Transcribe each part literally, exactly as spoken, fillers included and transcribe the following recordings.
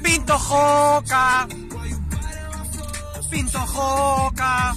Pinto Joca, Pinto Joca.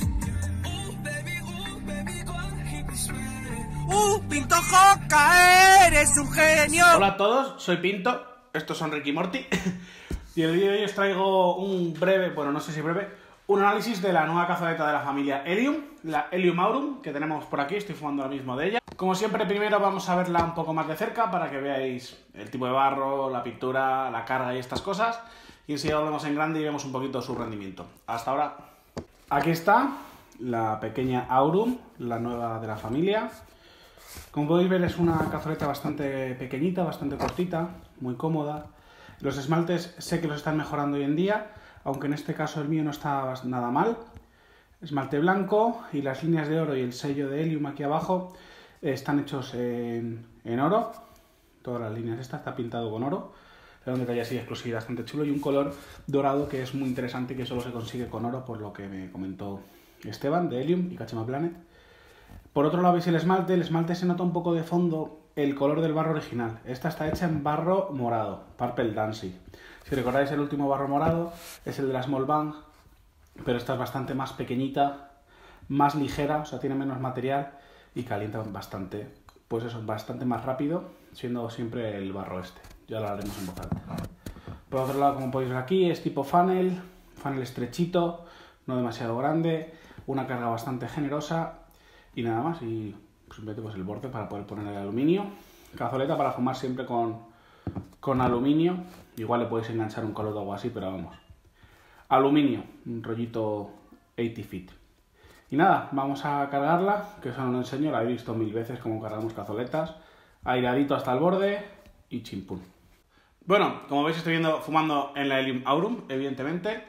Uh, Pinto Joca, eres un genio. Hola a todos, soy Pinto, estos son Ricky y Morty. Y el vídeo de hoy os traigo un breve, bueno no sé si breve, un análisis de la nueva cazoleta de la familia Helium, la Helium Aurum, que tenemos por aquí, estoy fumando ahora mismo de ella. Como siempre, primero vamos a verla un poco más de cerca para que veáis el tipo de barro, la pintura, la carga y estas cosas. Y enseguida volvemos en grande y vemos un poquito su rendimiento. Hasta ahora. Aquí está la pequeña Aurum, la nueva de la familia. Como podéis ver, es una cazoleta bastante pequeñita, bastante cortita, muy cómoda. Los esmaltes sé que los están mejorando hoy en día, aunque en este caso el mío no está nada mal. Esmalte blanco y las líneas de oro y el sello de Helium aquí abajo eh, están hechos en, en oro. Todas las líneas estas está pintado con oro. Es un detalle así exclusivo, bastante chulo, y un color dorado que es muy interesante, que solo se consigue con oro, por lo que me comentó Esteban de Helium y Kachema Planet. Por otro lado veis el esmalte, el esmalte se nota un poco de fondo el color del barro original. Esta está hecha en barro morado, Purple Dancy. Si recordáis, el último barro morado es el de la Small Bang, pero esta es bastante más pequeñita, más ligera, o sea, tiene menos material y calienta bastante, pues eso, bastante más rápido, siendo siempre el barro este. Ya lo haremos en voz alta. Por otro lado, como podéis ver aquí, es tipo funnel, funnel estrechito, no demasiado grande, una carga bastante generosa y nada más. Y simplemente pues el borde para poder poner el aluminio. Cazoleta para fumar siempre con, con aluminio. Igual le podéis enganchar un color o algo así, pero vamos. Aluminio, un rollito ochenta feet. Y nada, vamos a cargarla, que eso no lo enseño, la he visto mil veces cómo cargamos cazoletas. Airadito hasta el borde y chimpún. Bueno, como veis estoy viendo, fumando en la Helium Aurum, evidentemente.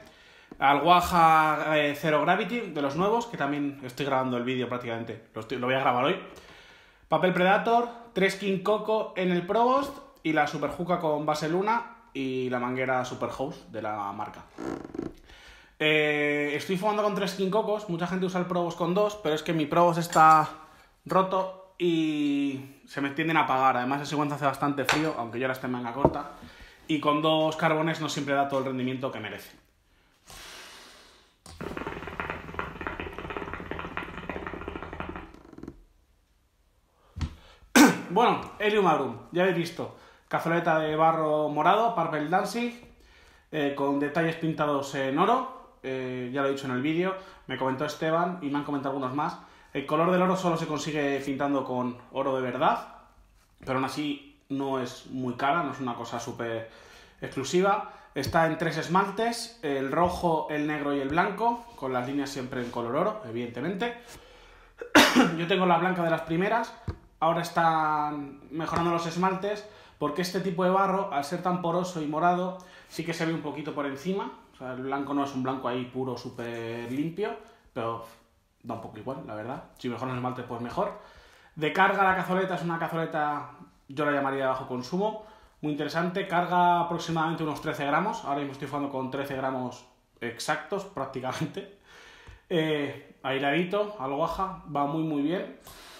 Alguaja eh, Zero Gravity, de los nuevos, que también estoy grabando el vídeo prácticamente, lo, estoy, lo voy a grabar hoy. Papel Predator, tres King Coco en el Provost y la Super Hookah con base luna y la manguera Super House de la marca. Eh, estoy fumando con tres King Cocos, mucha gente usa el Provost con dos, pero es que mi Provost está roto y se me tienden a apagar. Además ese guante hace bastante frío, aunque yo ahora esté en manga corta, y con dos carbones no siempre da todo el rendimiento que merece. Bueno, Helium Aurum, ya habéis visto, cazoleta de barro morado, Purple Dancy, eh, con detalles pintados en oro, eh, ya lo he dicho en el vídeo, me comentó Esteban y me han comentado algunos más. El color del oro solo se consigue pintando con oro de verdad, pero aún así no es muy cara, no es una cosa súper exclusiva. Está en tres esmaltes, el rojo, el negro y el blanco, con las líneas siempre en color oro, evidentemente. Yo tengo la blanca de las primeras. Ahora están mejorando los esmaltes porque este tipo de barro, al ser tan poroso y morado, sí que se ve un poquito por encima. O sea, el blanco no es un blanco ahí puro, súper limpio, pero da un poco igual, la verdad. Si mejoran los esmaltes, pues mejor. De carga, la cazoleta es una cazoleta, yo la llamaría de bajo consumo, muy interesante. Carga aproximadamente unos trece gramos. Ahora mismo estoy jugando con trece gramos exactos, prácticamente. Eh, airadito, algo baja, va muy muy bien.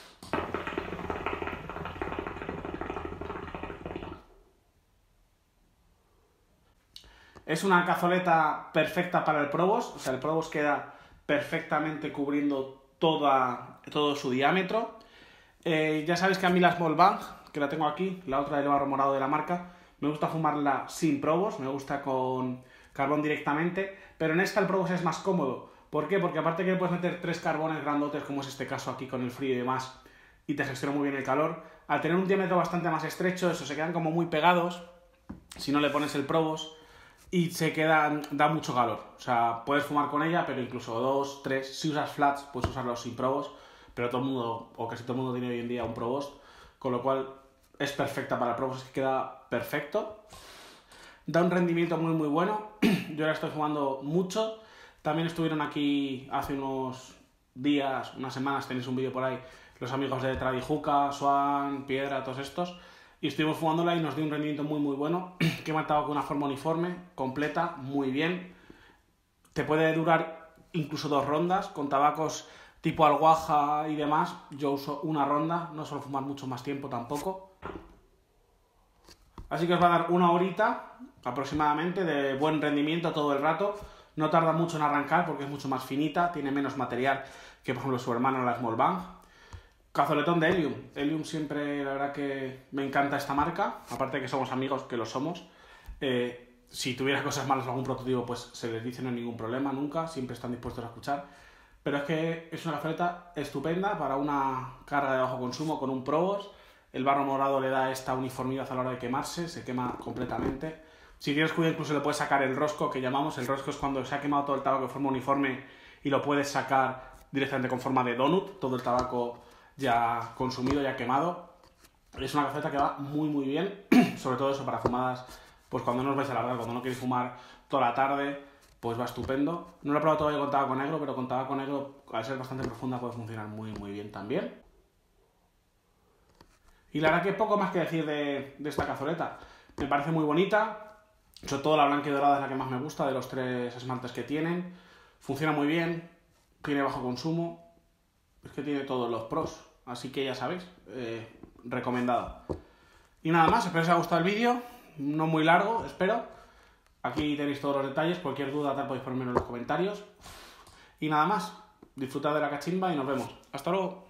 Es una cazoleta perfecta para el Provost, o sea, el Provost queda perfectamente cubriendo toda, todo su diámetro. Eh, ya sabéis que a mí la Small Bang, que la tengo aquí, la otra del barro morado de la marca, me gusta fumarla sin Provost, me gusta con carbón directamente, pero en esta el Provost es más cómodo. ¿Por qué? Porque aparte que le puedes meter tres carbones grandotes, como es este caso aquí con el frío y demás, y te gestiona muy bien el calor, al tener un diámetro bastante más estrecho, eso se quedan como muy pegados, si no le pones el Provost, y se queda, da mucho calor. O sea, puedes fumar con ella, pero incluso dos, tres, si usas flats, puedes usarlos sin Provost, pero todo el mundo, o casi todo el mundo tiene hoy en día un Provost, con lo cual es perfecta para el Provost, es que queda perfecto. Da un rendimiento muy muy bueno. Yo ahora estoy fumando mucho. También estuvieron aquí hace unos días, unas semanas, tenéis un vídeo por ahí, los amigos de Tradi Hookah, Swan, Piedra, todos estos, y estuvimos fumándola y nos dio un rendimiento muy muy bueno, que he matado con una forma uniforme, completa, muy bien. Te puede durar incluso dos rondas, con tabacos tipo alguaja y demás, yo uso una ronda, no suelo fumar mucho más tiempo tampoco. Así que os va a dar una horita aproximadamente, de buen rendimiento todo el rato. No tarda mucho en arrancar porque es mucho más finita, tiene menos material que, por ejemplo, su hermano la Small Bang. Cazoletón de Helium. Helium siempre, la verdad que me encanta esta marca, aparte de que somos amigos, que lo somos. Eh, si tuviera cosas malas o algún prototipo, pues se les dice, no hay ningún problema, nunca, siempre están dispuestos a escuchar. Pero es que es una cazoleta estupenda para una carga de bajo consumo con un Probos. El barro morado le da esta uniformidad a la hora de quemarse, se quema completamente. Si tienes cuidado, incluso le puedes sacar el rosco, que llamamos. El rosco es cuando se ha quemado todo el tabaco de forma uniforme y lo puedes sacar directamente con forma de donut, todo el tabaco ya consumido, ya quemado. Es una cazoleta que va muy muy bien, sobre todo eso para fumadas, pues cuando no os vais a largar, cuando no queréis fumar toda la tarde, pues va estupendo. No lo he probado todavía con tabaco negro, pero con tabaco negro, al ser bastante profunda, puede funcionar muy muy bien también. Y la verdad que poco más que decir de, de esta cazoleta. Me parece muy bonita, sobre todo la blanca y dorada es la que más me gusta de los tres esmaltes que tienen. Funciona muy bien, tiene bajo consumo, es que tiene todos los pros, así que ya sabéis, eh, recomendado. Y nada más, espero que os haya gustado el vídeo, no muy largo, espero. Aquí tenéis todos los detalles, cualquier duda tal podéis ponerme en los comentarios. Y nada más, disfrutad de la cachimba y nos vemos. Hasta luego.